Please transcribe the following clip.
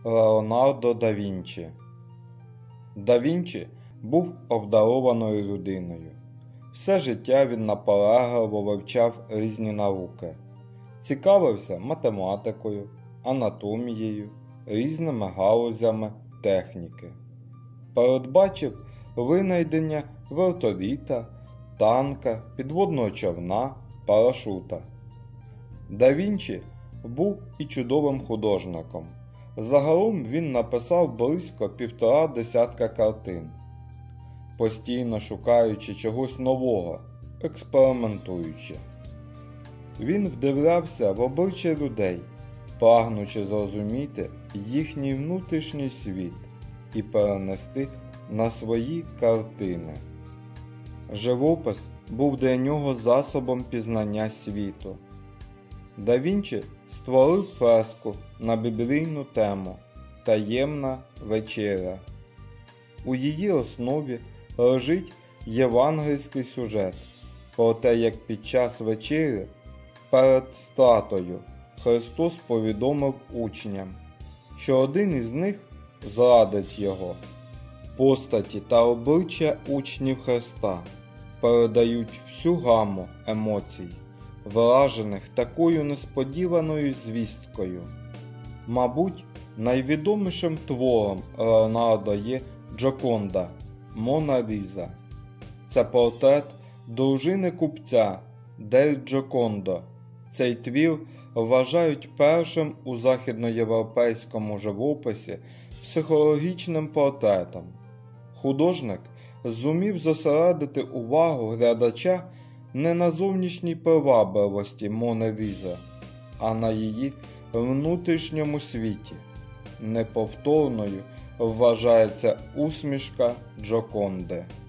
Леонардо да Вінчі. Да Вінчі був обдарованою людиною. Все життя він наполегливо вивчав різні науки. Цікавився математикою, анатомією, різними галузями техніки. Передбачив винайдення вертоліта, танка, підводного човна, парашута. Да Вінчі був і чудовим художником. Загалом він написав близько 1,5 десятка картин, постійно шукаючи чогось нового, експериментуючи. Він вдивлявся в обличчя людей, прагнучи зрозуміти їхній внутрішній світ і перенести на свої картини. Живопис був для нього засобом пізнання світу. Да Вінчі створив фреску на біблійну тему «Таємна вечеря». У її основі лежить євангельський сюжет про те, як під час вечері перед стратою Христос повідомив учням, що один із них зрадить його. Постаті та обличчя учнів Христа передають всю гаму емоцій, вражених такою несподіваною звісткою. Мабуть, найвідомішим твором Леонардо є Джоконда «Мона Ліза». Це портрет дружини купця Дель Джокондо. Цей твір вважають першим у західноєвропейському живописі психологічним портретом. Художник зумів зосередити увагу глядача не на зовнішній привабливості Мони Лізи, а на її внутрішньому світі. Неповторною вважається усмішка Джоконди.